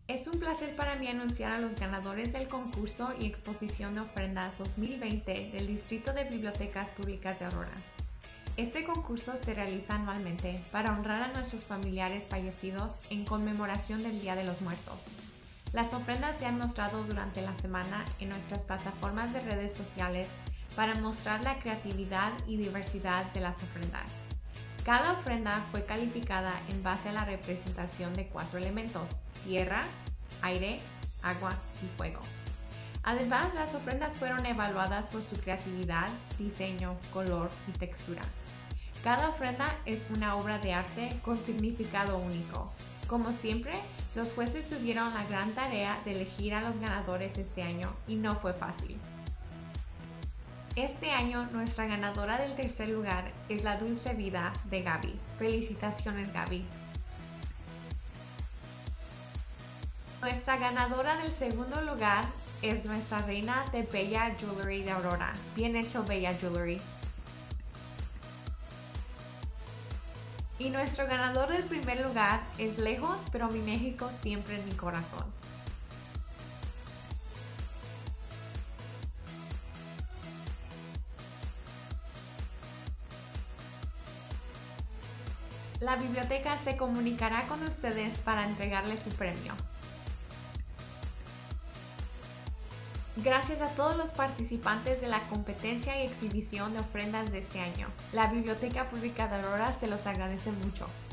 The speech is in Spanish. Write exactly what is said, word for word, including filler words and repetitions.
Es un placer para mí anunciar a los ganadores del concurso y exposición de ofrendas dos mil veinte del Distrito de Bibliotecas Públicas de Aurora. Este concurso se realiza anualmente para honrar a nuestros familiares fallecidos en conmemoración del Día de los Muertos. Las ofrendas se han mostrado durante la semana en nuestras plataformas de redes sociales para mostrar la creatividad y diversidad de las ofrendas. Cada ofrenda fue calificada en base a la representación de cuatro elementos: tierra, aire, agua y fuego. Además, las ofrendas fueron evaluadas por su creatividad, diseño, color y textura. Cada ofrenda es una obra de arte con significado único. Como siempre, los jueces tuvieron la gran tarea de elegir a los ganadores este año y no fue fácil. Este año, nuestra ganadora del tercer lugar es La Dulce Vida de Gaby. Felicitaciones, Gaby. Nuestra ganadora del segundo lugar es nuestra reina de Bella Jewelry de Aurora. Bien hecho, Bella Jewelry. Y nuestro ganador del primer lugar es Lejos, pero mi México siempre en mi corazón. La biblioteca se comunicará con ustedes para entregarles su premio. Gracias a todos los participantes de la competencia y exhibición de ofrendas de este año. La Biblioteca Pública de Aurora se los agradece mucho.